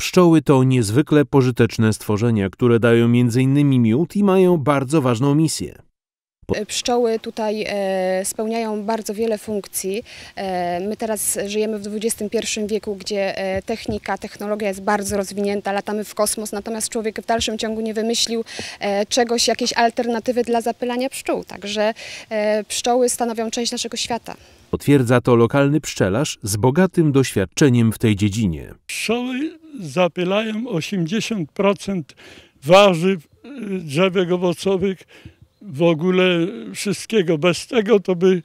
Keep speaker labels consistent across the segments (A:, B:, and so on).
A: Pszczoły to niezwykle pożyteczne stworzenia, które dają m.in. miód i mają bardzo ważną misję.
B: Pszczoły tutaj spełniają bardzo wiele funkcji. My teraz żyjemy w XXI wieku, gdzie technologia jest bardzo rozwinięta, latamy w kosmos, natomiast człowiek w dalszym ciągu nie wymyślił jakiejś alternatywy dla zapylania pszczół. Także pszczoły stanowią część naszego świata.
A: Potwierdza to lokalny pszczelarz z bogatym doświadczeniem w tej dziedzinie.
C: Pszczoły zapylają 80% warzyw, drzewek owocowych, w ogóle wszystkiego. Bez tego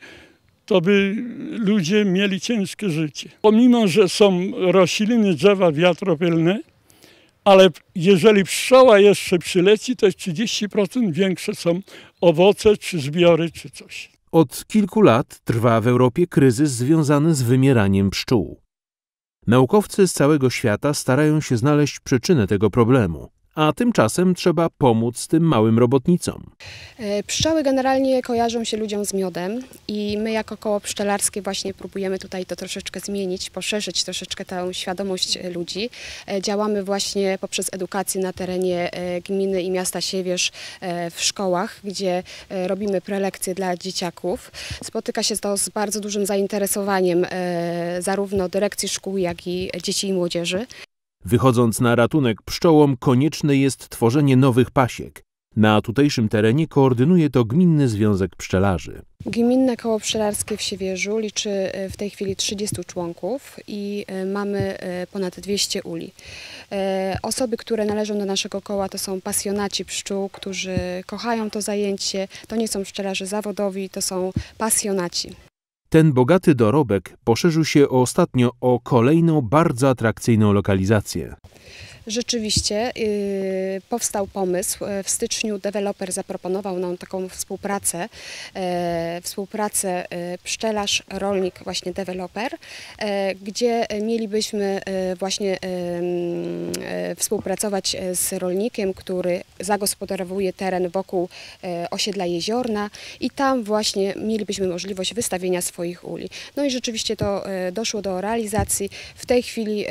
C: to by ludzie mieli ciężkie życie. Pomimo, że są rośliny, drzewa wiatropylne, ale jeżeli pszczoła jeszcze przyleci, to jest 30% większe są owoce, czy zbiory, czy coś.
A: Od kilku lat trwa w Europie kryzys związany z wymieraniem pszczół. Naukowcy z całego świata starają się znaleźć przyczynę tego problemu. A tymczasem trzeba pomóc tym małym robotnicom.
B: Pszczoły generalnie kojarzą się ludziom z miodem i my jako koło pszczelarskie właśnie próbujemy tutaj to troszeczkę zmienić, poszerzyć troszeczkę tę świadomość ludzi. Działamy właśnie poprzez edukację na terenie gminy i miasta Siewierz w szkołach, gdzie robimy prelekcje dla dzieciaków. Spotyka się to z bardzo dużym zainteresowaniem zarówno dyrekcji szkół, jak i dzieci i młodzieży.
A: Wychodząc na ratunek pszczołom, konieczne jest tworzenie nowych pasiek. Na tutejszym terenie koordynuje to Gminny Związek Pszczelarzy.
B: Gminne Koło Pszczelarskie w Siewierzu liczy w tej chwili 30 członków i mamy ponad 200 uli. Osoby, które należą do naszego koła, to są pasjonaci pszczół, którzy kochają to zajęcie. To nie są pszczelarze zawodowi, to są pasjonaci.
A: Ten bogaty dorobek poszerzył się ostatnio o kolejną bardzo atrakcyjną lokalizację.
B: Rzeczywiście powstał pomysł. W styczniu deweloper zaproponował nam taką współpracę pszczelarz, rolnik, właśnie deweloper, gdzie mielibyśmy właśnie współpracować z rolnikiem, który zagospodarowuje teren wokół osiedla Jeziorna i tam właśnie mielibyśmy możliwość wystawienia swoich uli. No i rzeczywiście to doszło do realizacji. W tej chwili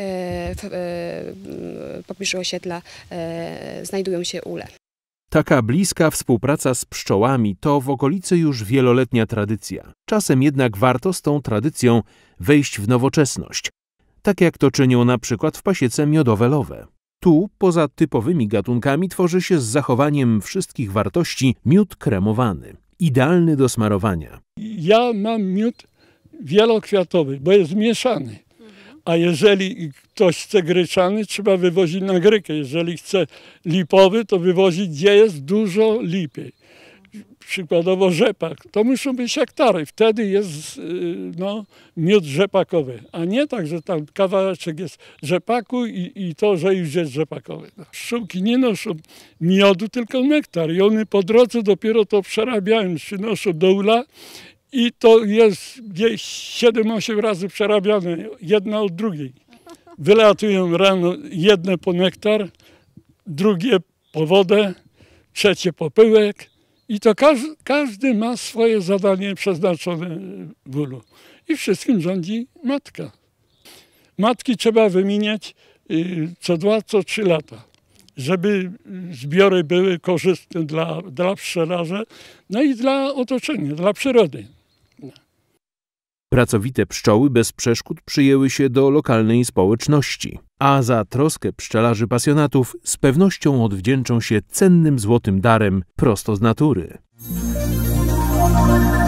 B: w pobliżu osiedla znajdują się ule.
A: Taka bliska współpraca z pszczołami to w okolicy już wieloletnia tradycja. Czasem jednak warto z tą tradycją wejść w nowoczesność, tak jak to czynią na przykład w pasiece miodowe-lowe. Tu, poza typowymi gatunkami, tworzy się z zachowaniem wszystkich wartości miód kremowany, idealny do smarowania.
C: Ja mam miód wielokwiatowy, bo jest mieszany. A jeżeli ktoś chce gryczany, trzeba wywozić na Grykę. Jeżeli chce lipowy, to wywozić, gdzie jest dużo lipy. Przykładowo rzepak. To muszą być hektary. Wtedy jest miód rzepakowy. A nie tak, że tam kawałeczek jest rzepaku i to, że już jest rzepakowy. Pszczółki nie noszą miodu, tylko nektar. I one po drodze dopiero to przerabiają, przynoszą do ula. I to jest gdzieś 7-8 razy przerabiane, jedna od drugiej. Wylatują rano jedne po nektar, drugie po wodę, trzecie po pyłek. I to każdy ma swoje zadanie przeznaczone w ulu. I wszystkim rządzi matka. Matki trzeba wymieniać co 2, co 3 lata, żeby zbiory były korzystne dla pszczelarzy, no i dla otoczenia, dla przyrody.
A: Pracowite pszczoły bez przeszkód przyjęły się do lokalnej społeczności, a za troskę pszczelarzy pasjonatów z pewnością odwdzięczą się cennym złotym darem prosto z natury.